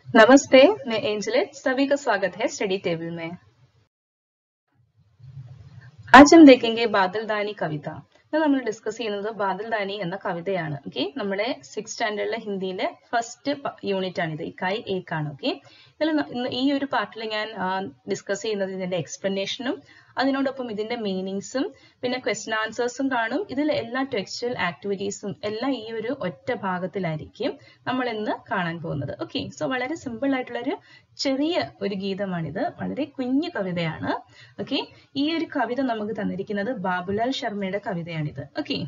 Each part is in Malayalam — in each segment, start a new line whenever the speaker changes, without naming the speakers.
नमस्ते, मैं एंजलिट। सभी का स्वागत है स्टडी टेबल में। आज हम देखेंगे बादलदानी कविता। നമ്മൾ ഡിസ്കസ് ചെയ്യുന്നത് ബാദൽദാനി എന്ന കവിതയാണ്. ഓക്കെ, നമ്മുടെ 6th സ്റ്റാൻഡേർഡിലെ ഹിന്ദിയിലെ ഫസ്റ്റ് യൂണിറ്റ് ആണ് ഇത്. ഇക്കായി ഏക്കാണ്. ഓക്കെ, ഈ ഒരു പാർട്ടിൽ ഞാൻ ഡിസ്കസ് ചെയ്യുന്നത് ഇതിന്റെ എക്സ്പ്ലനേഷനും അതിനോടൊപ്പം ഇതിന്റെ മീനിങ്സും പിന്നെ ക്വസ്റ്റ്യൻ ആൻസേഴ്സും കാണും. ഇതിൽ എല്ലാ ടെക്സ്ച്വൽ ആക്ടിവിറ്റീസും എല്ലാം ഈ ഒരു ഒറ്റ ഭാഗത്തിലായിരിക്കും നമ്മൾ ഇന്ന് കാണാൻ പോകുന്നത്. ഓക്കെ, സോ വളരെ സിമ്പിൾ ആയിട്ടുള്ള ഒരു ചെറിയ ഒരു ഗീതമാണിത്. വളരെ കുഞ്ഞു കവിതയാണ്. ഓക്കെ, ഈ ഒരു കവിത നമുക്ക് തന്നിരിക്കുന്നത് ബാബുലാൽ ശർമ്മയുടെ കവിതയാണിത്. ഓക്കെ,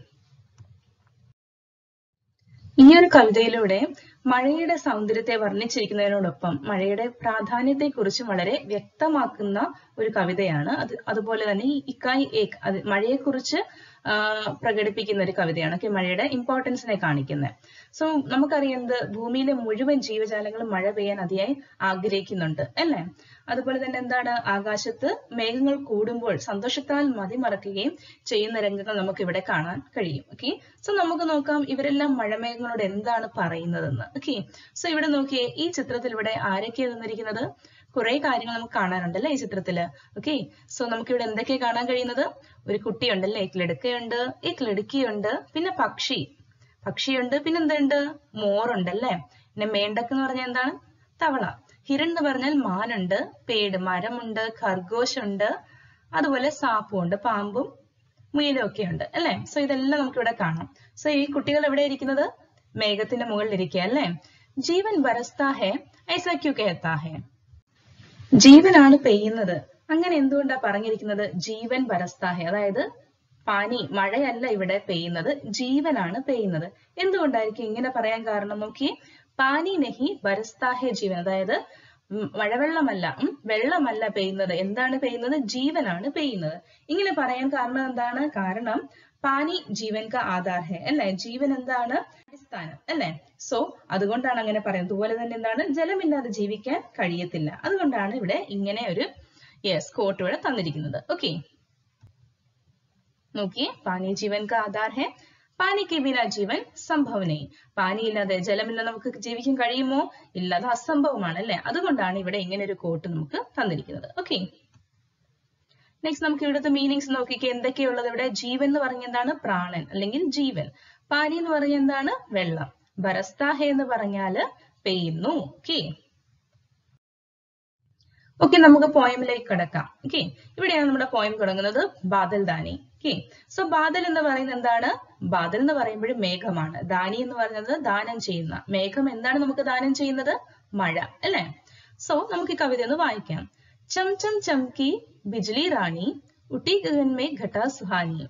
ഈ ഒരു കവിതയിലൂടെ മഴയുടെ സൗന്ദര്യത്തെ വർണ്ണിച്ചിരിക്കുന്നതിനോടൊപ്പം മഴയുടെ പ്രാധാന്യത്തെക്കുറിച്ച് വളരെ വ്യക്തമാക്കുന്ന ഒരു കവിതയാണ്. അതുപോലെ തന്നെ ഈ ഇക്കായി ഏക് മഴയെക്കുറിച്ച് പ്രകടിപ്പിക്കുന്ന ഒരു കവിതയാണ്. ഓക്കെ, മഴയുടെ ഇമ്പോർട്ടൻസിനെ കാണിക്കുന്നത്. സോ നമുക്കറിയുന്നത് ഭൂമിയിലെ മുഴുവൻ ജീവജാലങ്ങളും മഴ പെയ്യാൻ അതിയായി ആഗ്രഹിക്കുന്നുണ്ട് അല്ലേ? അതുപോലെ തന്നെ എന്താണ്, ആകാശത്ത് മേഘങ്ങൾ കൂടുമ്പോൾ സന്തോഷത്താൽ മതിമറക്കുകയും ചെയ്യുന്ന രംഗങ്ങൾ നമുക്ക് ഇവിടെ കാണാൻ കഴിയും. ഓക്കെ, സോ നമുക്ക് നോക്കാം ഇവരെല്ലാം മഴമേഘങ്ങളോട് എന്താണ് പറയുന്നതെന്ന്. ഓക്കെ, സോ ഇവിടെ നോക്കിയേ, ഈ ചിത്രത്തിൽ ഇവിടെ ആരൊക്കെയാണ് തന്നിരിക്കുന്നത്? കുറെ കാര്യങ്ങൾ നമുക്ക് കാണാനുണ്ടല്ലേ ഈ ചിത്രത്തില്. ഓക്കെ, സോ നമുക്ക് ഇവിടെ എന്തൊക്കെയാ കാണാൻ കഴിയുന്നത്? ഒരു കുട്ടിയുണ്ടല്ലേ, एक ലടുക്കിയുണ്ട്, പിന്നെ പക്ഷിയുണ്ട്, പിന്നെ എന്തുണ്ട്? മോറുണ്ടല്ലേ, പിന്നെ മേണ്ടക്ക് എന്ന് പറഞ്ഞാൽ എന്താണ്? തവള. ഹിരൺ എന്ന് പറഞ്ഞാൽ മാനുണ്ട്, പേട് മരമുണ്ട്, ഖർഗോശ് ഉണ്ട്, അതുപോലെ സാപ്പുണ്ട്, പാമ്പും മുയലും ഒക്കെ ഉണ്ട് അല്ലെ? സോ ഇതെല്ലാം നമുക്ക് ഇവിടെ കാണാം. സോ ഈ കുട്ടികൾ എവിടെ ഇരിക്കുന്നത്? മേഘത്തിന്റെ മുകളിൽ ഇരിക്കുക അല്ലെ? ജീവൻ ബരസ്താ ഹെ ഐസാ ക്യൂ കഹത്താ ഹെ? ജീവനാണ് പെയ്യുന്നത്. അങ്ങനെ എന്തുകൊണ്ടാ പറഞ്ഞിരിക്കുന്നത്? ജീവൻ ബരസ്താ ഹെ, അതായത് പാനി, മഴയല്ല ഇവിടെ പെയ്യുന്നത്, ജീവനാണ് പെയ്യുന്നത്. എന്തുകൊണ്ടായിരിക്കും ഇങ്ങനെ പറയാൻ കാരണം? നോക്കി, പാനി നഹി ബരസ്താ ഹെ ജീവൻ, അതായത് മഴവെള്ളമല്ല, വെള്ളമല്ല പെയ്യുന്നത്. എന്താണ് പെയ്യുന്നത്? ജീവനാണ് പെയ്യുന്നത്. ഇങ്ങനെ പറയാൻ കാരണം എന്താണ്? കാരണം പാനി ജീവൻ കാ ആധാർ ഹെ അല്ലെ? ജീവൻ എന്താണ്? അടിസ്ഥാനം അല്ലെ? സോ അതുകൊണ്ടാണ് അങ്ങനെ പറയുന്നത്. അതുപോലെ തന്നെ എന്താണ്? ജലമില്ലാതെ ജീവിക്കാൻ കഴിയത്തില്ല. അതുകൊണ്ടാണ് ഇവിടെ ഇങ്ങനെ ഒരു കോട്ട് ഇവിടെ തന്നിരിക്കുന്നത്. ഓക്കെ, നോക്കിയേ, പാനി ജീവൻ കാ ആധാർ ഹെ, പാനി കെ ബിനാ ജീവൻ സംഭവ നഹീ. പാനി ഇല്ലാതെ, ജലമില്ലാതെ നമുക്ക് ജീവിക്കാൻ കഴിയുമോ? ഇല്ല, അത് അസംഭവമാണ് അല്ലെ? അതുകൊണ്ടാണ് ഇവിടെ ഇങ്ങനെ ഒരു കോട്ട് നമുക്ക് തന്നിരിക്കുന്നത്. ഓക്കെ, നെക്സ്റ്റ് നമുക്ക് ഇവിടുത്തെ മീനിങ്സ് നോക്കിക്കേ, എന്തൊക്കെയുള്ളത് ഇവിടെ? ജീവൻ എന്ന് പറഞ്ഞ എന്താണ്? പ്രാണൻ അല്ലെങ്കിൽ ജീവൻ. പാനി എന്ന് പറഞ്ഞ എന്താണ്? വെള്ളം. ബരസ്താ ഹെ എന്ന് പറഞ്ഞാല് പെയ്യുന്നു. ഓക്കെ, നമുക്ക് പോയമിലേക്ക് കിടക്കാം. ഓക്കെ, ഇവിടെയാണ് നമ്മുടെ പോയം തുടങ്ങുന്നത്, ബാദൽദാനി. ഓക്കെ, സോ ബാദൽ എന്ന് പറയുന്നത് എന്താണ്? ബാദൽ എന്ന് പറയുമ്പോഴും മേഘമാണ്. ദാനി എന്ന് പറയുന്നത് ദാനം ചെയ്യുന്ന. മേഘം എന്താണ് നമുക്ക് ദാനം ചെയ്യുന്നത്? മഴ അല്ലെ? സോ നമുക്ക് ഈ കവിത ഒന്ന് വായിക്കാം. ചം ചം ചംകി बिजली रानी, उठी गगन में घटा सुहानी,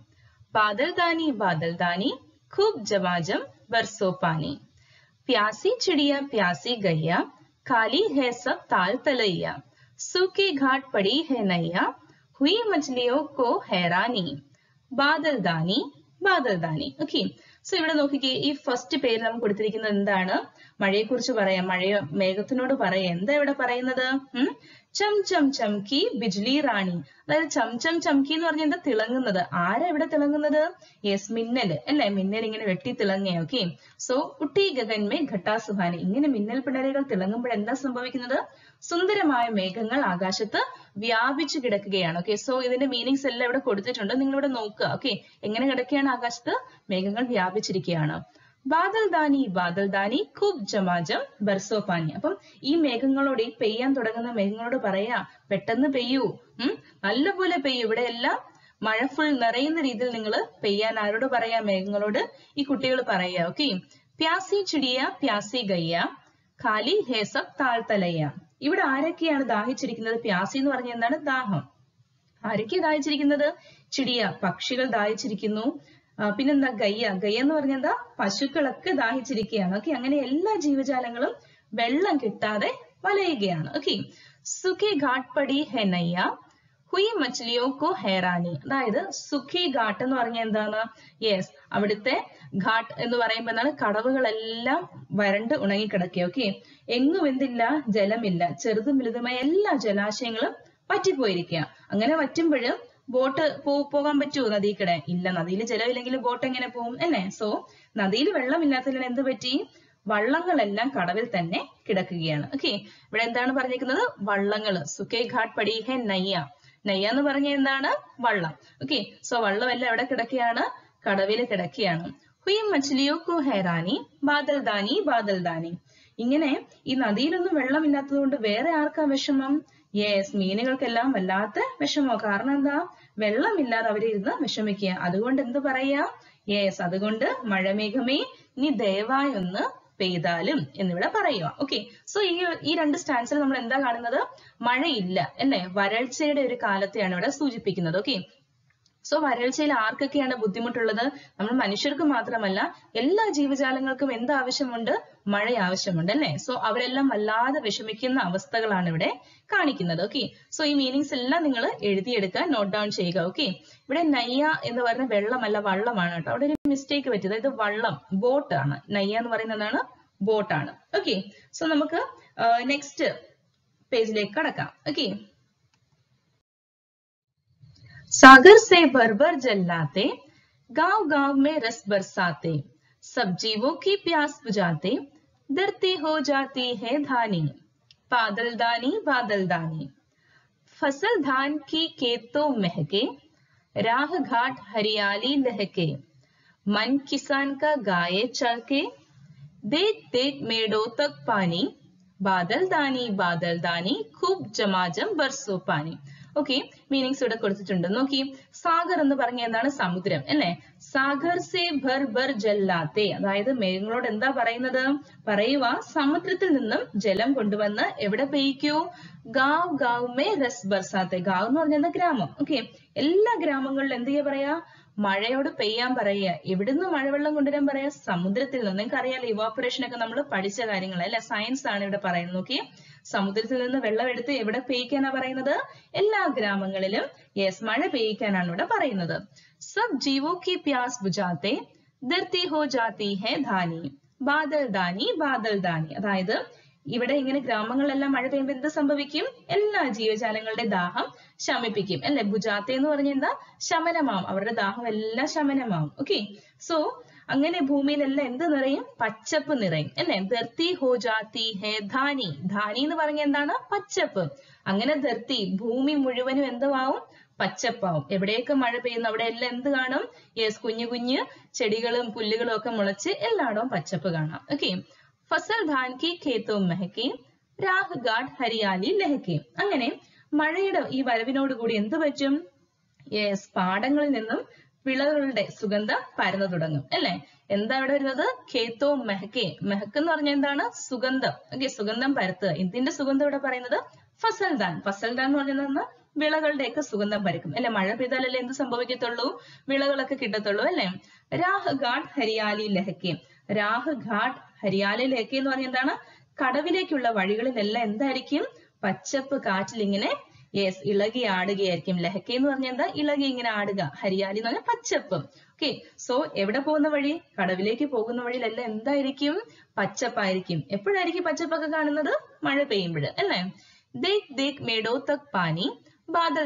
बादल दानी खूब जमाजम बरसो पानी, प्यासी चिड़िया प्यासी गैया, खाली है सब ताल तलैया, सूखे घाट पड़ी है नैया, हुई मछलियों को हैरानी, बादल दानी. ഓക്കെ, സോ ഇവിടെ നോക്കിക്കേ, ഈ ഫസ്റ്റ് പേര് നമുക്ക് കൊടുത്തിരിക്കുന്നത് എന്താണ്? മഴയെ കുറിച്ച് പറയാം, മേഘത്തിനോട് പറയാം. എന്താ ഇവിടെ പറയുന്നത്? ചം ചം ചംകി ബിജ്ലി റാണി, അതായത് ചം ചം ചംകി എന്ന് പറഞ്ഞാൽ എന്താ? തിളങ്ങുന്നത്. ആരാ ഇവിടെ തിളങ്ങുന്നത്? യെസ്, മിന്നൽ അല്ലെ? മിന്നൽ ഇങ്ങനെ വെട്ടി തിളങ്ങേ. ഓക്കെ, സോ ഉട്ടി ഗഗൻമേ ഘട്ടാ സുഹാനി, ഇങ്ങനെ മിന്നൽ പിണരുകൾ തിളങ്ങുമ്പോൾ എന്താ സംഭവിക്കുന്നത്? സുന്ദരമായ മേഘങ്ങൾ ആകാശത്ത് വ്യാപിച്ചു കിടക്കുകയാണ്. ഓക്കെ, സോ ഇതിന്റെ മീനിങ്സ് എല്ലാം ഇവിടെ കൊടുത്തിട്ടുണ്ട്, നിങ്ങൾ ഇവിടെ നോക്കുക. ഓക്കെ, എങ്ങനെ കിടക്കുകയാണ്? ആകാശത്ത് മേഘങ്ങൾ വ്യാപിച്ചിരിക്കുകയാണ്. ബാദൽദാനി ഖൂബ് ജമാജം ബർസോ പാനി. അപ്പം ഈ മേഘങ്ങളോട്, ഈ പെയ്യാൻ തുടങ്ങുന്ന മേഘങ്ങളോട് പറയാ, പെട്ടെന്ന് പെയ്യൂ, നല്ലപോലെ പെയ്യൂ. ഇവിടെ എല്ലാം മഴ ഫുൾ നിറയുന്ന രീതിയിൽ നിങ്ങൾ പെയ്യാൻ ആരോട് പറയാ? മേഘങ്ങളോട് ഈ കുട്ടികൾ പറയാ. ഓക്കെ, പ്യാസി ചിടിയ പ്യാസി ഗയ്യ, ഖാലി ഹേ സബ് താൽ തലയ്യ. ഇവിടെ ആരൊക്കെയാണ് ദാഹിച്ചിരിക്കുന്നത്? പ്യാസി എന്ന് പറഞ്ഞ എന്താണ്? ദാഹം. ആരൊക്കെയാ ദാഹിച്ചിരിക്കുന്നത്? ചിടിയ, പക്ഷികൾ ദാഹിച്ചിരിക്കുന്നു. പിന്നെന്താ? ഗയ്യ എന്ന് പറഞ്ഞ എന്താ? പശുക്കളൊക്കെ ദാഹിച്ചിരിക്കുകയാണ്. ഓക്കെ, അങ്ങനെ എല്ലാ ജീവജാലങ്ങളും വെള്ളം കിട്ടാതെ വലയുകയാണ്. ഓക്കെ, സുഖി ഘാട്ട് പടി ഹെ നയ്യ, ഹുയി മച്ലിയോ കോ ഹെറാനി. അതായത് സുഖി ഘാട്ട് എന്ന് പറഞ്ഞ എന്താണ്? യെസ്, അവിടുത്തെ ഘാട്ട് എന്ന് പറയുമ്പോൾ എന്താണ്? കടവുകളെല്ലാം വരണ്ട് ഉണങ്ങിക്കിടക്കുക. ഓക്കെ, എങ്ങും എന്തില്ല? ജലമില്ല. ചെറുതും വലുതുമായ എല്ലാ ജലാശയങ്ങളും വറ്റിപ്പോയിരിക്കുക. അങ്ങനെ വറ്റുമ്പോഴും ബോട്ട് പോകാൻ പറ്റുമോ നദിക്കിടെ? ഇല്ല, നദിയിൽ ജലമില്ലെങ്കിൽ ബോട്ട് എങ്ങനെ പോകും അല്ലേ? സോ നദിയിൽ വെള്ളമില്ലാത്തതിനാൽ എന്ത് പറ്റി? വള്ളങ്ങളെല്ലാം കടവിൽ തന്നെ കിടക്കുകയാണ്. ഓക്കെ, ഇവിടെ എന്താണ് പറഞ്ഞിരിക്കുന്നത്? വള്ളങ്ങള്. സുഖേ ഘാട്ട് പടി ഹെ നയ്യ. നയ്യ എന്ന് പറഞ്ഞ എന്താണ്? വള്ളം. ഓക്കെ, സോ വള്ളം എല്ലാം എവിടെ കിടക്കുകയാണ്? കടവില് കിടക്കുകയാണ്. ഹുയി മച്ലിയോ കു ഹൈറാനി ബാദൽദാനി ബാദൽദാനി. ഇങ്ങനെ ഈ നദിയിലൊന്നും വെള്ളമില്ലാത്തത് കൊണ്ട് വേറെ ആർക്കാ വിഷമം? യെസ്, മീനുകൾക്കെല്ലാം വല്ലാത്ത വിഷമോ. കാരണം എന്താ? വെള്ളമില്ലാതെ അവരിരുന്ന് വിഷമിക്കുക. അതുകൊണ്ട് എന്ത് പറയാ? യെസ്, അതുകൊണ്ട് മഴമേഘമേ നീ ദയവായി ഒന്ന് പെയ്താലും എന്നിവിടെ പറയുക. ഓക്കെ, സോ ഈ രണ്ട് സ്റ്റാൻസിൽ നമ്മൾ എന്താ കാണുന്നത്? മഴയില്ല അല്ലെ, വരൾച്ചയുടെ ഒരു കാലത്തെയാണ് ഇവിടെ സൂചിപ്പിക്കുന്നത്. ഓക്കെ, സോ വരൾച്ചയിൽ ആർക്കൊക്കെയാണ് ബുദ്ധിമുട്ടുള്ളത്? നമ്മൾ മനുഷ്യർക്ക് മാത്രമല്ല, എല്ലാ ജീവജാലങ്ങൾക്കും എന്ത് ആവശ്യമുണ്ട്? മഴ ആവശ്യമുണ്ട് അല്ലെ. സോ അവരെല്ലാം വല്ലാതെ വിഷമിക്കുന്ന അവസ്ഥകളാണ് ഇവിടെ കാണിക്കുന്നത്. ഓക്കെ, സോ ഈ മീനിങ്സ് എല്ലാം നിങ്ങൾ എഴുതിയെടുക്കുക, നോട്ട് ഡൗൺ ചെയ്യുക. ഓക്കെ, ഇവിടെ നയ്യ എന്ന് പറയുന്ന വെള്ളമല്ല, വള്ളമാണ് കേട്ടോ. അവിടെ ഒരു മിസ്റ്റേക്ക് പറ്റിയത്. ഇത് വള്ളം, ബോട്ട് ആണ്. നയ്യ എന്ന് പറയുന്നതാണ് ബോട്ടാണ്. ഓക്കെ, സോ നമുക്ക് നെക്സ്റ്റ് പേജിലേക്ക് കടക്കാം. ഓക്കെ, सागर से भर भर जल लाते, गांव गांव में रस बरसाते, सब जीवों की प्यास बुझाते, धरती हो जाती है धानी, बादल दानी बादल दानी, फसल धान की खेतों महके, राह घाट हरियाली लहके, मन किसान का गाये चढ़के, देख देख मेड़ों तक पानी, बादल दानी खूब जमाजम बरसो पानी. ഓക്കെ, മീനിങ്സ് ഇവിടെ കൊടുത്തിട്ടുണ്ട്. നോക്കി, സാഗർ എന്ന് പറഞ്ഞ എന്താണ്? സമുദ്രം അല്ലെ. സാഗർ സേ ഭർ ഭർ ജല്ലാത്തെ, അതായത് മേഘങ്ങളോട് എന്താ പറയുന്നത്? പറയുക, സമുദ്രത്തിൽ നിന്നും ജലം കൊണ്ടുവന്ന് എവിടെ പെയ്യിക്കൂ? ഗാവ് ഗാവ് മേ റസ് ബർസാത്തെ. ഗാവ് എന്ന് പറഞ്ഞാൽ ഗ്രാമം. ഓക്കെ, എല്ലാ ഗ്രാമങ്ങളിലും എന്ത് ചെയ്യാ പറയാ? മഴയോട് പെയ്യാൻ പറയുക. എവിടുന്ന് മഴവെള്ളം കൊണ്ടുവരാൻ പറയാ? സമുദ്രത്തിൽ നിന്ന്. നിങ്ങൾക്ക് അറിയാലോ, ഇവാപറേഷൻ ഒക്കെ നമ്മൾ പഠിച്ച കാര്യങ്ങൾ അല്ലെ, സയൻസ് ആണ് ഇവിടെ പറയുന്നത്. നോക്കി, സമുദ്രത്തിൽ നിന്ന് വെള്ളം എടുത്ത് എവിടെ പെയ്യിക്കാനാ പറയുന്നത്? എല്ലാ ഗ്രാമങ്ങളിലും യെസ്, മഴ പെയ്യിക്കാനാണ് ഇവിടെ പറയുന്നത്. സബ് ജീവോ കി പ്യാസ് ബുജാത്തെ, ധർത്തി ഹോ ജാതി ഹെ ധാനി, ബാദൽ ദാനി ബാദൽ ദാനി. അതായത് ഇവിടെ ഇങ്ങനെ ഗ്രാമങ്ങളിലെല്ലാം മഴ പെയ്യുമ്പോൾ എന്ത് സംഭവിക്കും? എല്ലാ ജീവജാലങ്ങളുടെ ദാഹം ശമിപ്പിക്കും അല്ലെ. ബുജാത്തെ എന്ന് പറഞ്ഞ എന്താ? ശമനമാവും. അവരുടെ ദാഹം എല്ലാം ശമനമാവും. ഓക്കെ, സോ അങ്ങനെ ഭൂമിയിലെല്ലാം എന്ത് നിറയും? പച്ചപ്പ് നിറയും അല്ലെ. ധർത്തി ഹോ ജാതി ഹെ ധാനി. ധാനി എന്ന് പറഞ്ഞ എന്താണ്? പച്ചപ്പ്. അങ്ങനെ ധർത്തി, ഭൂമി മുഴുവനും എന്തുവാവും? പച്ചപ്പാവും. എവിടെയൊക്കെ മഴ പെയ്യുന്നു അവിടെ എല്ലാം എന്ത് കാണും? യെസ്, കുഞ്ഞു കുഞ്ഞു ചെടികളും പുല്ലുകളും ഒക്കെ മുളച്ച് എല്ലായിടവും പച്ചപ്പ് കാണാം. ഓക്കെ, ഫസൽ ധാൻ കി ഖേത്തോ മെഹക്കെ, രാഹ് ഘാട്ട് ഹരിയാലി ലഹക്കെ. അങ്ങനെ മഴയുടെ ഈ വരവിനോടുകൂടി എന്ത് പറ്റും? യെസ്, പാടങ്ങളിൽ നിന്നും വിളകളുടെ സുഗന്ധം പരന്നു തുടങ്ങും അല്ലെ. എന്താ ഇവിടെ വരുന്നത്? ഖേത്തോ മെഹക്കെ. മെഹക്ക് എന്ന് പറഞ്ഞാൽ എന്താണ്? സുഗന്ധം. ഓക്കെ, സുഗന്ധം പരത്തുക. ഇതിന്റെ സുഗന്ധം ഇവിടെ പറയുന്നത് ഫസൽദാൻ. ഫസൽദാൻ എന്ന് പറഞ്ഞാൽ വിളകളുടെയൊക്കെ സുഗന്ധം പരക്കും അല്ലെ. മഴ പെയ്താലല്ലേ എന്ത് സംഭവിക്കത്തുള്ളൂ? വിളകളൊക്കെ കിട്ടത്തുള്ളൂ അല്ലെ. രാഹ് ഘാട്ട് ഹരിയാലി ലഹക്കെ. രാഹ് ഘാട്ട് ഹരിയാലി ലഹക്കെ എന്ന് പറഞ്ഞാൽ എന്താണ്? കടവിലേക്കുള്ള വഴികളിലെല്ലാം എന്തായിരിക്കും? പച്ചപ്പ് കാറ്റിൽ ഇങ്ങനെ യെസ് ഇളകി ആടുകയായിരിക്കും. ലഹക്കെ എന്ന് പറഞ്ഞാൽ എന്താ? ഇളകി ഇങ്ങനെ ആടുക. ഹരിയാലി എന്ന് പറഞ്ഞാൽ പച്ചപ്പ്. ഓക്കെ, സോ എവിടെ പോകുന്ന വഴി? കടവിലേക്ക് പോകുന്ന വഴിയിലെല്ലാം എന്തായിരിക്കും? പച്ചപ്പായിരിക്കും. എപ്പോഴായിരിക്കും പച്ചപ്പൊക്കെ കാണുന്നത്? മഴ പെയ്യുമ്പോൾ അല്ലെ. ദേഖ് ദേഖ് മേഡോ തക് പാനി, ബാദൽ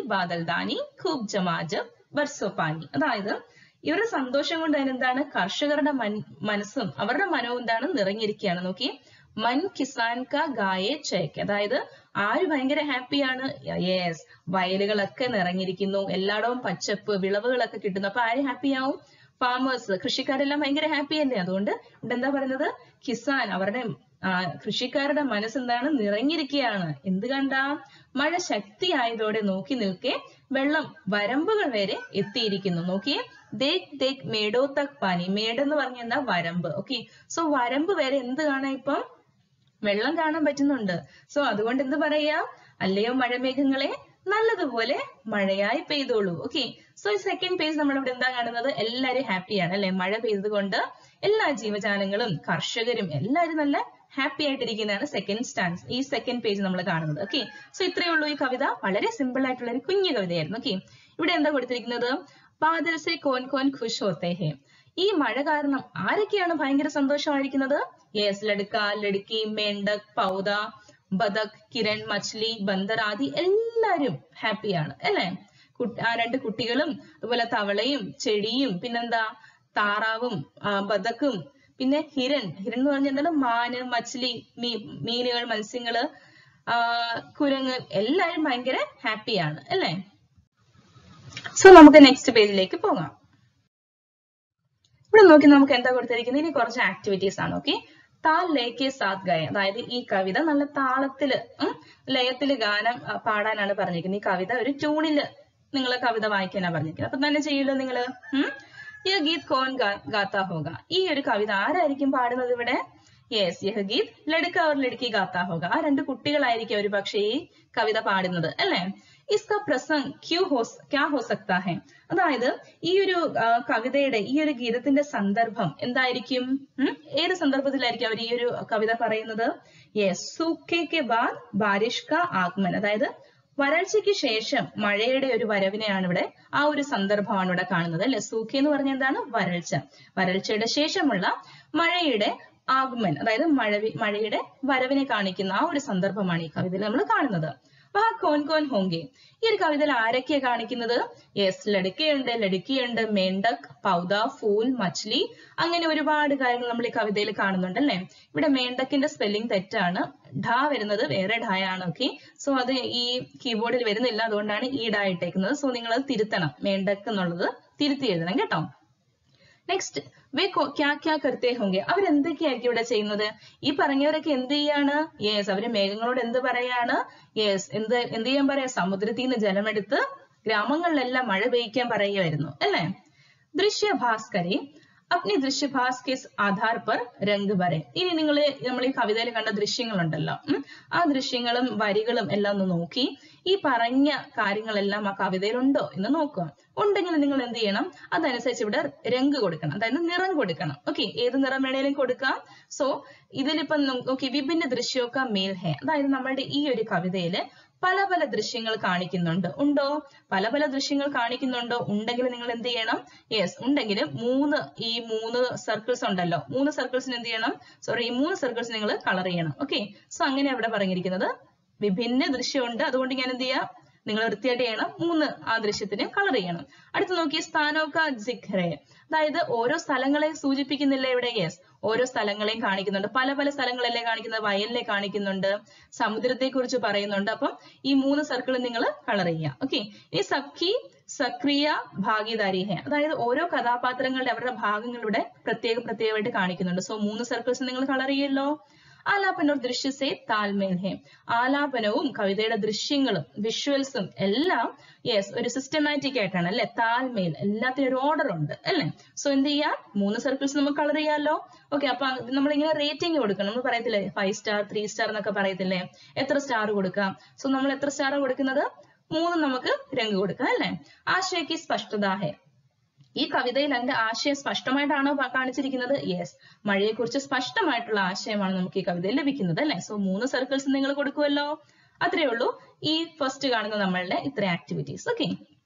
ദാനി ഖൂബ് ജമാജം ബർസോ പാനി. അതായത് ഇവരുടെ സന്തോഷം കൊണ്ട് അതിനെന്താണ്? കർഷകരുടെ മനസ്സും അവരുടെ മനവും എന്താണ്? നിറഞ്ഞിരിക്കുകയാണ്. നോക്കി, മൻ കിസാൻ കാ ഗായേ ചയക്ക്. അതായത് ആര് ഭയങ്കര ഹാപ്പിയാണ്? യെസ്, വയലുകളൊക്കെ നിറഞ്ഞിരിക്കുന്നു, എല്ലായിടവും പച്ചപ്പ്, വിളവുകളൊക്കെ കിട്ടുന്നു. അപ്പൊ ആര് ഹാപ്പിയാവും? ഫാമേഴ്സ്, കൃഷിക്കാരെല്ലാം ഭയങ്കര ഹാപ്പി അല്ലേ. അതുകൊണ്ട് ഇവിടെ എന്താ പറയുന്നത്? കിസാൻ, അവരുടെ കൃഷിക്കാരുടെ മനസ്സെന്താണ്? നിറഞ്ഞിരിക്കുകയാണ്. എന്ത് കണ്ടാ? മഴ ശക്തിയായതോടെ നോക്കി നിൽക്കെ വെള്ളം വരമ്പുകൾ വരെ എത്തിയിരിക്കുന്നു. നോക്കിയേ, ദേഖ് ദേഖ് മേഡോ തക് പാനി. മേഡ് എന്ന് പറഞ്ഞ എന്താ? വരമ്പ്. ഓക്കെ, സോ വരമ്പ് വരെ എന്ത് കാണാം? ഇപ്പം വെള്ളം കാണാൻ പറ്റുന്നുണ്ട്. സോ അതുകൊണ്ട് എന്ത് പറയാ? അല്ലയോ മഴമേഘങ്ങളെ, നല്ലതുപോലെ മഴയായി പെയ്തോളൂ. ഓക്കെ, സോ ഈ സെക്കൻഡ് പേജ് നമ്മളിവിടെ എന്താ കാണുന്നത്? എല്ലാരും ഹാപ്പിയാണ് അല്ലെ. മഴ പെയ്തുകൊണ്ട് എല്ലാ ജീവജാലങ്ങളും കർഷകരും എല്ലാവരും നല്ല ഹാപ്പി ആയിട്ടിരിക്കുന്നതാണ് സെക്കൻഡ് സ്റ്റാൻസ്. ഈ സെക്കൻഡ് പേജ് നമ്മൾ കാണുന്നത്. ഓക്കെ, സോ ഇത്രയേ ഉള്ളൂ ഈ കവിത. വളരെ സിമ്പിൾ ആയിട്ടുള്ള ഒരു കുഞ്ഞു കവിതയായിരുന്നു. ഓക്കെ, ഇവിടെ എന്താ കൊടുത്തിരിക്കുന്നത്? ബാദൽ സെ കോൻ കോൻ ഖുഷ് ഹോത്തെ ഹെ. ഈ മഴ കാരണം ആരൊക്കെയാണ് ഭയങ്കര സന്തോഷമായിരിക്കുന്നത്? യെസ്, ലഡ്ക, ലഡ്കി, മേണ്ടക്, പൗദ, ബദക്, കിരൺ, മച്ച്ലി, ബന്ദർ ആദി എല്ലാരും ഹാപ്പിയാണ് അല്ലെ. ആ രണ്ട് കുട്ടികളും അതുപോലെ തവളയും ചെടിയും പിന്നെന്താ താറാവും ബദക്കും പിന്നെ ഹിരൺ എന്ന് പറഞ്ഞാൽ എന്താണ്? മാന്, മച്ചിലി, മീനുകൾ, മത്സ്യങ്ങള്, കുരങ്ങ് എല്ലാവരും ഭയങ്കര ഹാപ്പിയാണ് അല്ലേ? സോ നമുക്ക് നെക്സ്റ്റ് പേജിലേക്ക് പോകാം. ഇവിടെ നോക്കി നമുക്ക് എന്താ കൊടുത്തിരിക്കുന്നത്? ഇനി കുറച്ച് ആക്ടിവിറ്റീസ് ആണ്. ഓക്കെ, താൽ ലയക്കെ സാത്ത് ഗായ, അതായത് ഈ കവിത നല്ല താളത്തില് ലയത്തില് ഗാനം പാടാനാണ് പറഞ്ഞിരിക്കുന്നത്. ഈ കവിത ഒരു ട്യൂണില് നിങ്ങൾ കവിത വായിക്കാനാണ് പറഞ്ഞിരിക്കുന്നത്. അപ്പൊ തന്നെ ചെയ്യല്ലോ നിങ്ങള്. യഹ് ഗീത് കോൻ ഗാത്താ ഹോഗ, ഈ ഒരു കവിത ആരായിരിക്കും പാടുന്നത് ഇവിടെ? യെസ്, യഹ് ഗീത് ലഡ്ക ഓർ ലഡ്കി ഗാത്താ ഹോഗ, ആ രണ്ട് കുട്ടികളായിരിക്കും ഒരു പക്ഷേ ഈ കവിത പാടുന്നത് അല്ലേ? ഇസ്കാ പ്രസംഗ് ക്യാ ഹോ സക്താ ഹൈ, അതായത് ഈ ഒരു കവിതയുടെ ഈ ഒരു ഗീതത്തിന്റെ സന്ദർഭം എന്തായിരിക്കും? ഏത് സന്ദർഭത്തിലായിരിക്കും അവർ ഈ ഒരു കവിത പറയുന്നത്? യെസ്, സൂഖെ കെ ബാദ് ബാരിഷ് കാ ആഗമൻ, അതായത് വരൾച്ചയ്ക്ക് ശേഷം മഴയുടെ ഒരു വരവിനെയാണ് ഇവിടെ, ആ ഒരു സന്ദർഭമാണ് ഇവിടെ കാണുന്നത് അല്ലെ? സൂഖെ എന്ന് പറഞ്ഞാൽ എന്താണ്? വരൾച്ച. വരൾച്ചയുടെ ശേഷമുള്ള മഴയുടെ ആഗമൻ, അതായത് മഴയുടെ വരവിനെ കാണിക്കുന്ന ആ ഒരു സന്ദർഭമാണ് ഈ കവിതയിൽ നമ്മൾ കാണുന്നത്. വഹാ കോൻ കോൻ ഹോങ്കെ, ഈ ഒരു കവിതയിൽ ആരൊക്കെയാ കാണിക്കുന്നത്? യെസ്, ലഡ്കയുണ്ട്, ലഡ്കിയുണ്ട്, മേണ്ടക്, പൗദ, ഫൂൽ, മച്ച്ലി, അങ്ങനെ ഒരുപാട് കാര്യങ്ങൾ നമ്മൾ ഈ കവിതയിൽ കാണുന്നുണ്ട് അല്ലേ? ഇവിടെ മേണ്ടക്കിന്റെ സ്പെല്ലിംഗ് തെറ്റാണ്, ഢ വരുന്നത് വേറെ ഢയാണ്. ഓക്കെ, സോ അത് ഈ കീബോർഡിൽ വരുന്നില്ല, അതുകൊണ്ടാണ് ഈ ഢ ഇട്ടേക്കുന്നത്. സോ നിങ്ങൾ അത് തിരുത്തണം, മേണ്ടക് എന്നുള്ളത് തിരുത്തി എഴുതണം കേട്ടോ. നെക്സ്റ്റ്, വേ ക്യാ ക്യാ കർത്തേ ഹോങ്കെ, അവരെന്തൊക്കെയായിരിക്കും ഇവിടെ ചെയ്യുന്നത്? ഈ പറഞ്ഞവരൊക്കെ എന്ത് ചെയ്യാണ്? യെസ്, അവര് മേഘങ്ങളോട് എന്ത് പറയാണ്? യെസ്, എന്ത് ചെയ്യാൻ പറയാ? സമുദ്രത്തിൽ നിന്ന് ജലമെടുത്ത് ഗ്രാമങ്ങളിലെല്ലാം മഴ പെയ്യിക്കാൻ പറയുമായിരുന്നു അല്ലേ? ദൃശ്യഭാസ്കരെ അപ്നി ദൃശ്യഭാസ് കെ ആധാർ പർ രംഗ് വരെ, ഇനി നമ്മൾ ഈ കവിതയിൽ കണ്ട ദൃശ്യങ്ങളുണ്ടല്ലോ, ആ ദൃശ്യങ്ങളും വരികളും എല്ലാം ഒന്ന് നോക്കി ഈ പറഞ്ഞ കാര്യങ്ങളെല്ലാം ആ കവിതയിലുണ്ടോ എന്ന് നോക്കുക. ഉണ്ടെങ്കിൽ നിങ്ങൾ എന്ത് ചെയ്യണം? അതനുസരിച്ച് ഇവിടെ രംഗ് കൊടുക്കണം, അതായത് നിറം കൊടുക്കണം. ഓക്കെ, ഏത് നിറം വേണേലും കൊടുക്കാം. സോ ഇതിലിപ്പം നോക്കി, വിഭിന്ന ദൃശ്യമൊക്ക മേൽ ഹേ, അതായത് നമ്മളുടെ ഈ ഒരു കവിതയില് പല പല ദൃശ്യങ്ങൾ കാണിക്കുന്നുണ്ട്. ഉണ്ടോ? പല പല ദൃശ്യങ്ങൾ കാണിക്കുന്നുണ്ടോ? ഉണ്ടെങ്കിൽ നിങ്ങൾ എന്ത് ചെയ്യണം? യെസ്, ഉണ്ടെങ്കിൽ ഈ മൂന്ന് സർക്കിൾസ് ഉണ്ടല്ലോ, മൂന്ന് സർക്കിൾസിന് എന്ത് ചെയ്യണം? സോറി, ഈ മൂന്ന് സർക്കിൾസ് നിങ്ങൾ കളർ ചെയ്യണം. ഓക്കെ, സോ അങ്ങനെ അവിടെ പറഞ്ഞിരിക്കുന്നത് വിഭിന്ന ദൃശ്യമുണ്ട്, അതുകൊണ്ട് ഞാൻ എന്ത് ചെയ്യാം? നിങ്ങൾ വൃത്തിയായിട്ട് ചെയ്യണം, ആ ദൃശ്യത്തിന് കളർ ചെയ്യണം. അടുത്ത് നോക്കി, സ്ഥാനോക ജിഖ്റെ, അതായത് ഓരോ സ്ഥലങ്ങളെ സൂചിപ്പിക്കുന്നില്ല ഇവിടെ? യെസ്, ഓരോ സ്ഥലങ്ങളെയും കാണിക്കുന്നുണ്ട്. പല പല സ്ഥലങ്ങളല്ലേ കാണിക്കുന്നത്? വയലിനെ കാണിക്കുന്നുണ്ട്, സമുദ്രത്തെ കുറിച്ച് പറയുന്നുണ്ട്. അപ്പം ഈ മൂന്ന് സർക്കിൾ നിങ്ങൾ കളർ ചെയ്യുക. ഓക്കെ, ഈ സഖി സക്രിയ ഭാഗീദാരി ഹെ, അതായത് ഓരോ കഥാപാത്രങ്ങളുടെ അവരുടെ ഭാഗങ്ങൾ ഇവിടെ പ്രത്യേകമായിട്ട് കാണിക്കുന്നുണ്ട്. സോ മൂന്ന് സർക്കിൾസ് നിങ്ങൾ കളർ ചെയ്യല്ലോ. ആലാപനോർ ദൃശ്യസേ താൽമേൽ ഹെ, ആലാപനവും കവിതയുടെ ദൃശ്യങ്ങളും വിഷ്വൽസും എല്ലാം യെസ് ഒരു സിസ്റ്റമാറ്റിക് ആയിട്ടാണ് അല്ലെ? താൽമേൽ, എല്ലാത്തിനും ഒരു ഓർഡർ ഉണ്ട് അല്ലെ? സോ എന്ത് ചെയ്യാം? മൂന്ന് സർക്കിൾസ് നമുക്ക് കളർ ചെയ്യാമല്ലോ. ഓക്കെ, അപ്പൊ നമ്മളിങ്ങനെ റേറ്റിംഗ് കൊടുക്കണം. നമ്മൾ പറയത്തില്ലേ 5 സ്റ്റാർ 3 സ്റ്റാർ എന്നൊക്കെ പറയത്തില്ലേ? എത്ര സ്റ്റാർ കൊടുക്കാം? സോ നമ്മൾ എത്ര സ്റ്റാർ കൊടുക്കുന്നത്? 3 നമുക്ക് രംഗ് കൊടുക്കാം അല്ലെ? ആശയക്ക് സ്പഷ്ടത ഹെ, ഈ കവിതയിൽ അതിന്റെ ആശയം സ്പഷ്ടമായിട്ടാണോ കാണിച്ചിരിക്കുന്നത്? യെസ്, മഴയെ കുറിച്ച് സ്പഷ്ടമായിട്ടുള്ള ആശയമാണ് നമുക്ക് ഈ കവിതയിൽ ലഭിക്കുന്നത് അല്ലെ? സോ 3 സർക്കിൾസ് നിങ്ങൾ കൊടുക്കുമല്ലോ. അത്രേ ഉള്ളൂ ഈ ഫസ്റ്റ് കാണുന്ന നമ്മളുടെ ഇത്ര ആക്ടിവിറ്റീസ്. ഓക്കെ,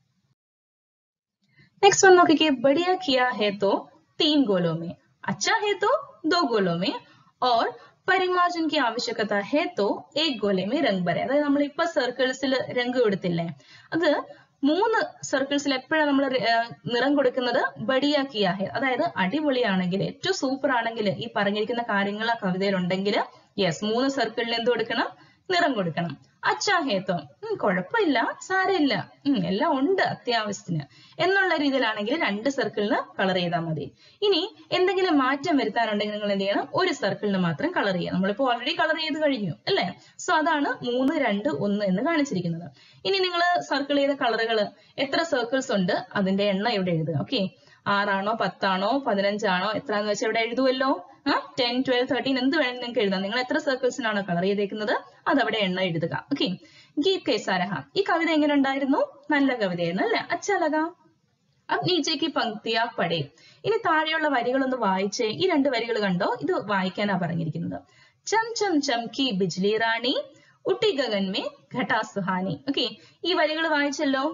നെക്സ്റ്റ് വൺ നോക്കിക്കേ. ബഡിയ കിയാ ഹേ തോ 3 ഗോലോ മേ, അച്ഛാ ഹേ തോ 2 ഗോലോ മേ, ഓർ പരിമാർജൻ की आवश्यकता है तो 1 गोले में रंग भरे, അതായത് നമ്മൾ ഇപ്പൊ സർക്കിൾസിൽ രംഗ് കൊടുത്തില്ലേ, അത് 3 സർക്കിൾസിൽ എപ്പോഴാണ് നമ്മൾ നിറം കൊടുക്കുന്നത്? ബഡിയ കിയാ ഹെ, അതായത് അടിപൊളിയാണെങ്കിൽ, ഏറ്റവും സൂപ്പർ ആണെങ്കിൽ, ഈ പറഞ്ഞിരിക്കുന്ന കാര്യങ്ങൾ ആ കവിതയിൽ ഉണ്ടെങ്കിൽ യെസ് 3 സർക്കിളിൽ എന്ത് കൊടുക്കണം? നിറം കൊടുക്കണം. അച്ഛാ ഹേത്തോ, കുഴപ്പമില്ല, സാരമില്ല, എല്ലാം ഉണ്ട് അത്യാവശ്യത്തിന് എന്നുള്ള രീതിയിലാണെങ്കിൽ 2 സർക്കിളിന് കളർ ചെയ്താൽ മതി. ഇനി എന്തെങ്കിലും മാറ്റം വരുത്താനുണ്ടെങ്കിൽ നിങ്ങൾ എന്ത് ചെയ്യണം? 1 സർക്കിളിന് മാത്രം കളർ ചെയ്യാം. നമ്മളിപ്പോ ഓൾറെഡി കളർ ചെയ്ത് കഴിഞ്ഞു അല്ലെ? സോ അതാണ് 3, 2, 1 എന്ന് കാണിച്ചിരിക്കുന്നത്. ഇനി നിങ്ങൾ സർക്കിൾ ചെയ്ത കളറുകൾ എത്ര സർക്കിൾസ് ഉണ്ട് അതിന്റെ എണ്ണം ഇവിടെ എഴുതുക. ഓക്കെ, 6 ആണോ 10 ആണോ 15 ആണോ എത്രയെന്ന് വെച്ചാൽ ഇവിടെ എഴുതുമല്ലോ. 10, 12, 13 എന്ത് വേണമെങ്കിൽ നിങ്ങൾക്ക് എഴുതാം. നിങ്ങൾ എത്ര സർക്കിൾസിനാണോ കളർ ചെയ്തേക്കുന്നത് അതവിടെ എണ്ണം എഴുതുക. ഓക്കെ, ഗീത് കൈസാ രഹാ, ഈ കവിത എങ്ങനെ ഉണ്ടായിരുന്നു? നല്ല കവിതയായിരുന്നു അല്ലെ? അച്ഛാ ലഗാ. അബ് നീച്ചേക്ക് പങ്ക്തിയാ പഠേ, ഇനി താഴെയുള്ള വരികളൊന്ന് വായിച്ചേ. ഈ 2 വരികൾ കണ്ടോ? ഇത് വായിക്കാനാ പറഞ്ഞിരിക്കുന്നത്. ചം ചം ചംകി ബിജ്ലി റാണി ഉട്ടി ഗഗൻ മേ ഘട്ടാ സുഹാനി. ഓക്കെ, ഈ വരികൾ വായിച്ചല്ലോ.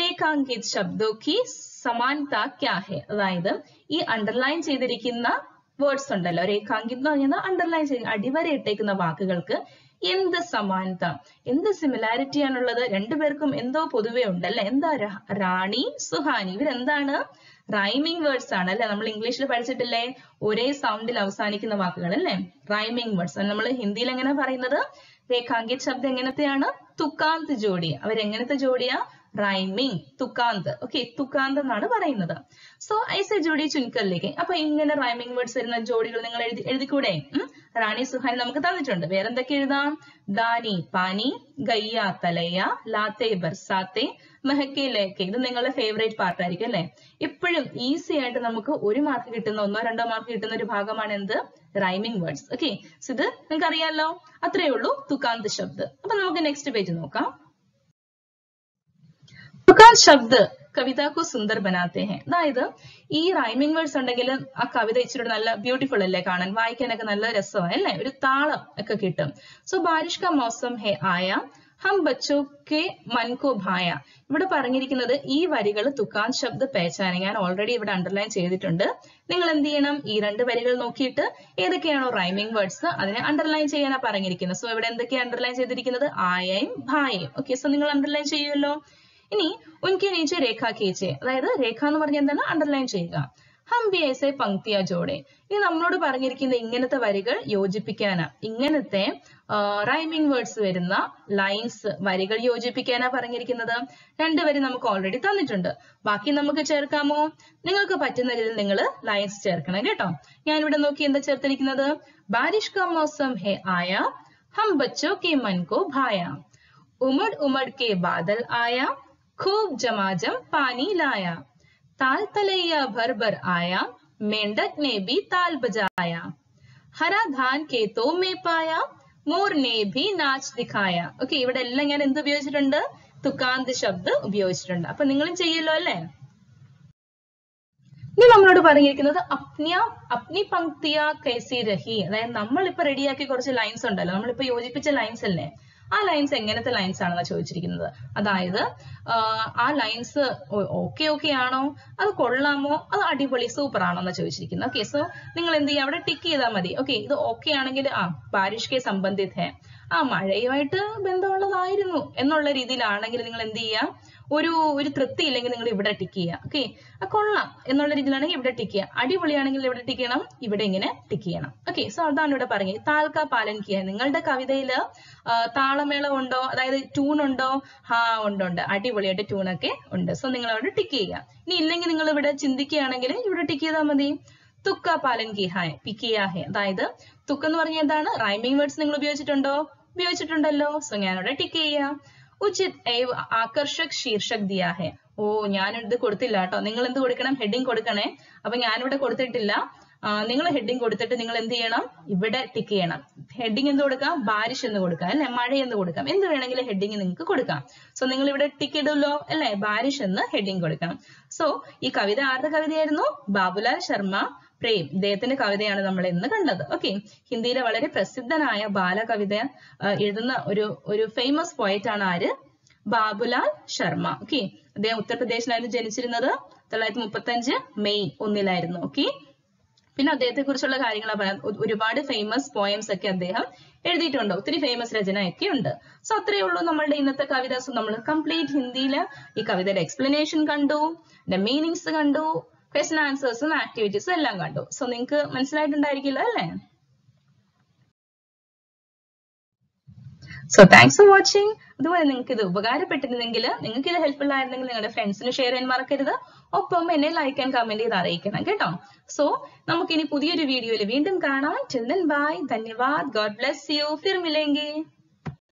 രേഖാങ്കിത് ശബ്ദോ കി സമാനത ക്യാ ഹെ, അതായത് ഈ അണ്ടർലൈൻ ചെയ്തിരിക്കുന്ന വേർഡ്സ് ഉണ്ടല്ലോ, രേഖാങ്കിത് എന്ന് പറഞ്ഞാൽ അണ്ടർലൈൻ ചെയ്യുന്ന അടിവര ഇട്ടേക്കുന്ന വാക്കുകൾക്ക് എന്ത് സമാനത, എന്ത് സിമിലാരിറ്റി ആണുള്ളത്? രണ്ടുപേർക്കും എന്തോ പൊതുവെ ഉണ്ടല്ലേ. എന്താ? റാണി, സുഹാനി, ഇവരെന്താണ്? റൈമിംഗ് വേർഡ്സ് ആണ് അല്ലെ. നമ്മൾ ഇംഗ്ലീഷിൽ പഠിച്ചിട്ടില്ലേ, ഒരേ സൗണ്ടിൽ അവസാനിക്കുന്ന വാക്കുകൾ അല്ലെ, റൈമിംഗ് വേർഡ്സ്. നമ്മൾ ഹിന്ദിയിൽ എങ്ങനെ പറയുന്നത്? രേഖാങ്കിത് ശബ്ദം എങ്ങനത്തെയാണ്? തുക്കാന്ത് ജോഡി. അവരെങ്ങനത്തെ ജോഡിയാ? റൈമിംഗ്, തുക്കാന്ത്. ഓക്കെ, തുക്കാന്ത് എന്നാണ് പറയുന്നത്. സോ ഐസെ ജോഡി ചുൻകല്ലേക്ക്. അപ്പൊ ഇങ്ങനെ റൈമിംഗ് വേർഡ്സ് വരുന്ന ജോഡികൾ നിങ്ങൾ എഴുതിക്കൂടെ? റാണി, സുഹാനി നമുക്ക് തന്നിട്ടുണ്ട്. വേറെന്തൊക്കെ എഴുതാം? ദാനി, പാനി, ഗയ്യ, തലയ്യ, ലാത്തെ, ബർസാത്തെ, മെഹക്കെ, ലേക്കെ. ഇത് നിങ്ങളുടെ ഫേവറേറ്റ് പാർട്ട് ആയിരിക്കും അല്ലെ. എപ്പോഴും ഈസി ആയിട്ട് നമുക്ക് 1 മാർക്ക് കിട്ടുന്ന, 1-2 മാർക്ക് കിട്ടുന്ന ഒരു ഭാഗമാണ് എന്ത്? Rhyming words. ഓക്കെ, സോ ഇത് നിങ്ങൾക്ക് അറിയാലോ. അത്രയേ ഉള്ളൂ തുക്കാന്ത് ശബ്ദ്. അപ്പൊ നമുക്ക് നെക്സ്റ്റ് പേജ് നോക്കാം. തുക്കാന്ത് ശബ്ദ് കവിതക്കു സുന്ദർ ബനാത്തെ ഹെ. അതായത് ഈ റൈമിംഗ് വേർഡ്സ് ഉണ്ടെങ്കിൽ ആ കവിത ഇച്ചിരി നല്ല ബ്യൂട്ടിഫുൾ അല്ലേ കാണാൻ, വായിക്കാനൊക്കെ നല്ല രസമാണ് അല്ലേ, ഒരു താളം ഒക്കെ കിട്ടും. സോ ബാരിഷ് കാ മൗസം ഹെ ആയ ഹം ബച്ചോ കെ മൻ കോ ഭായ. ഇവിടെ പറഞ്ഞിരിക്കുന്നത് ഈ വരികൾ തുക്കാന്ത് ശബ്ദ് പേച്ചാണ്. ഞാൻ ഓൾറെഡി ഇവിടെ അണ്ടർലൈൻ ചെയ്തിട്ടുണ്ട്. നിങ്ങൾ എന്ത് ചെയ്യണം? ഈ 2 വരികൾ നോക്കിയിട്ട് ഏതൊക്കെയാണോ റൈമിംഗ് വേർഡ്സ് അതിനെ അണ്ടർലൈൻ ചെയ്യാനാണ് പറഞ്ഞിരിക്കുന്നത്. സോ ഇവിടെ എന്തൊക്കെയാണ് അണ്ടർലൈൻ ചെയ്തിരിക്കുന്നത്? ആയയും ഭായയും. ഓക്കെ, സോ നിങ്ങൾ അണ്ടർലൈൻ ചെയ്യുമല്ലോ. ഇനി ഉൻകെ നീച്ചെ രേഖ കീച്ചെ, അതായത് രേഖ എന്ന് പറഞ്ഞാൽ എന്താണ്? അണ്ടർലൈൻ ചെയ്യുക. ഹം ബി ഐസെ പങ്ക്തിയ ജോഡെ. ഇനി നമ്മളോട് പറഞ്ഞിരിക്കുന്ന ഇങ്ങനത്തെ വരികൾ യോജിപ്പിക്കാനാ, ഇങ്ങനത്തെ റൈമിംഗ് വേർഡ്സ് വരുന്ന ലൈൻസ് വരികൾ യോജിപ്പിക്കാനാ പറഞ്ഞിരിക്കുന്നത്. 2 വരി നമുക്ക് ഓൾറെഡി തന്നിട്ടുണ്ട്. ബാക്കി നമുക്ക് ചേർക്കാമോ? നിങ്ങൾക്ക് പറ്റുന്ന രീതിയിൽ നിങ്ങൾ ലൈൻസ് ചേർക്കണം കേട്ടോ. ഞാനിവിടെ നോക്കി എന്താ ചേർത്തിരിക്കുന്നത്? ബാരിഷ് കാ മൗസം ഹെ ആയ ഹം ബച്ചോ കെ മൻ കോ ഭായ, ഉമഡ് ഉമഡ് കെ ബാദൽ ആയ खूब जमाजम पानी लाया, ताल तलैया भर भर आया, मेंढक ने भी ताल बजाया, हरा धान खेतों में पाया, मोर ने भी नाच दिखाया. ഓക്കെ, ഇവിടെ എല്ലാം ഞാൻ എന്ത് ഉപയോഗിച്ചിട്ടുണ്ട്? തുക്കാന്ത് ശബ്ദ് ഉപയോഗിച്ചിട്ടുണ്ട്. അപ്പൊ നിങ്ങളും ചെയ്യല്ലോ അല്ലേ. ഇനി നമ്മളോട് പറഞ്ഞിരിക്കുന്നത് അപ്നി പങ്ക്തിയ കൈസി രഹി. അതായത് നമ്മളിപ്പോ റെഡിയാക്കി കുറച്ച് ലൈൻസ് ഉണ്ടല്ലോ, നമ്മളിപ്പോ യോജിപ്പിച്ച ലൈൻസ് അല്ലേ, ആ ലൈൻസ് എങ്ങനത്തെ ലൈൻസ് ആണെന്നാ ചോദിച്ചിരിക്കുന്നത്. അതായത് ആ ലൈൻസ് ഓക്കെ ആണോ, അത് കൊള്ളാമോ, അത് അടിപൊളി സൂപ്പർ ആണോ എന്നാ ചോദിച്ചിരിക്കുന്നത്. ഓക്കെ, സോ നിങ്ങൾ എന്ത് ചെയ്യുക? അവിടെ ടിക്ക് ചെയ്താൽ മതി. ഓക്കെ, ഇത് ഓക്കെ ആണെങ്കിൽ ബാരിഷ് കെ സംബന്ധിത് ഹെ, മഴയുമായിട്ട് ബന്ധമുള്ളതായിരുന്നു എന്നുള്ള രീതിയിലാണെങ്കിൽ നിങ്ങൾ എന്ത് ചെയ്യുക? ഒരു തൃപ്തി ഇല്ലെങ്കിൽ നിങ്ങൾ ഇവിടെ ടിക്ക് ചെയ്യുക. ഓക്കെ, കൊള്ളാം എന്നുള്ള രീതിയിലാണെങ്കിൽ ഇവിടെ ടിക്ക് ചെയ്യുക. അടിപൊളിയാണെങ്കിൽ ഇവിടെ ടിക്ക് ചെയ്യണം, ഇവിടെ ഇങ്ങനെ ടിക്ക് ചെയ്യണം. ഓക്കെ, സോ അതാണ് ഇവിടെ പറഞ്ഞത്. താൽക്കാ പാലൻ കിയ. നിങ്ങളുടെ കവിതയില് താളമേളം ഉണ്ടോ, അതായത് ട്യൂൺ ഉണ്ടോ? ഉണ്ട്, അടിപൊളിയായിട്ട് ട്യൂണൊക്കെ ഉണ്ട്. സോ നിങ്ങൾ അവിടെ ടിക്ക് ചെയ്യുക. ഇനി ഇല്ലെങ്കിൽ നിങ്ങൾ ഇവിടെ ചിന്തിക്കുകയാണെങ്കിൽ ഇവിടെ ടിക്ക് ചെയ്താൽ മതി. തുക്ക പാലൻ കിയ ഹെ. അതായത് തുക്ക് എന്ന് പറഞ്ഞാൽ എന്താണ്? റൈമിംഗ് വേർഡ്സ് നിങ്ങൾ ഉപയോഗിച്ചിട്ടുണ്ടല്ലോ. സോ ഞാനിവിടെ ടിക്ക് ചെയ്യാം. ഉചിത് ഏവ് ആകർഷക് ശീർഷക് ദിയാ ഹെ. ഞാനിത് കൊടുത്തില്ല കേട്ടോ. നിങ്ങൾ എന്ത് കൊടുക്കണം? ഹെഡിങ് കൊടുക്കണേ. അപ്പൊ ഞാനിവിടെ കൊടുത്തിട്ടില്ല. നിങ്ങൾ ഹെഡിങ് കൊടുത്തിട്ട് നിങ്ങൾ എന്ത് ചെയ്യണം? ഇവിടെ ടിക്ക് ചെയ്യണം. ഹെഡിങ് എന്ത് കൊടുക്കാം? ബാരിഷ് എന്ന് കൊടുക്കാം അല്ലെ, മഴ എന്ന് കൊടുക്കാം, എന്ത് വേണമെങ്കിലും ഹെഡിങ് നിങ്ങൾക്ക് കൊടുക്കാം. സോ നിങ്ങൾ ഇവിടെ ടിക്ക് ഇടുമല്ലോ അല്ലെ, ബാരിഷ് എന്ന് ഹെഡിങ് കൊടുക്കണം. സോ ഈ കവിത ആരുടെ കവിതയായിരുന്നു? ബാബുലാൽ ശർമ്മ പ്രേം, ഇദ്ദേഹത്തിന്റെ കവിതയാണ് നമ്മൾ ഇന്ന് കണ്ടത്. ഓക്കെ, ഹിന്ദിയിലെ വളരെ പ്രസിദ്ധനായ ബാലകവിത എഴുതുന്ന ഒരു ഫേമസ് പോയറ്റ് ആണ് ആര്? ബാബുലാൽ ശർമ്മ. ഓക്കെ, അദ്ദേഹം ഉത്തർപ്രദേശിലായിരുന്നു ജനിച്ചിരുന്നത്. 1935 മെയ് 1 ഓക്കെ, പിന്നെ അദ്ദേഹത്തെ കുറിച്ചുള്ള കാര്യങ്ങളാണ് പറയാം. ഒരുപാട് ഫേമസ് പോയംസ് ഒക്കെ അദ്ദേഹം എഴുതിയിട്ടുണ്ട്, ഒത്തിരി ഫേമസ് രചനയൊക്കെ ഉണ്ട്. സോ അത്രയേ ഉള്ളൂ നമ്മളുടെ ഇന്നത്തെ കവിത. സോ നമ്മൾ കംപ്ലീറ്റ് ഹിന്ദിയിൽ ഈ കവിതയുടെ എക്സ്പ്ലനേഷൻ കണ്ടു, മീനിങ്സ് കണ്ടു, ക്വസ്റ്റൻ ആൻസേഴ്സും ആക്ടിവിറ്റീസും എല്ലാം കണ്ടു. സോ നിങ്ങൾക്ക് മനസ്സിലായിട്ടുണ്ടായിരിക്കില്ല അല്ലേ? So thanks for watching. അതുപോലെ നിങ്ങൾക്ക് ഇത് ഉപകാരപ്പെട്ടിരുന്നെങ്കിൽ, നിങ്ങൾക്ക് ഇത് ഹെൽപ്ഫുൾ ആയിരുന്നെങ്കിൽ നിങ്ങളുടെ ഫ്രണ്ട്സിന് ഷെയർ ചെയ്യാൻ മറക്കരുത്. ഒപ്പം എന്നെ ലൈക്ക് ആൻഡ് കമന്റ് ചെയ്ത് അറിയിക്കണം കേട്ടോ. സോ നമുക്കിനി പുതിയൊരു വീഡിയോയിൽ വീണ്ടും കാണാം. ടിൽ ദെൻ ബൈ, ധന്യവാദ്, ഗോഡ് ബ്ലെസ് യു, ഫിർ മിലേംഗെ.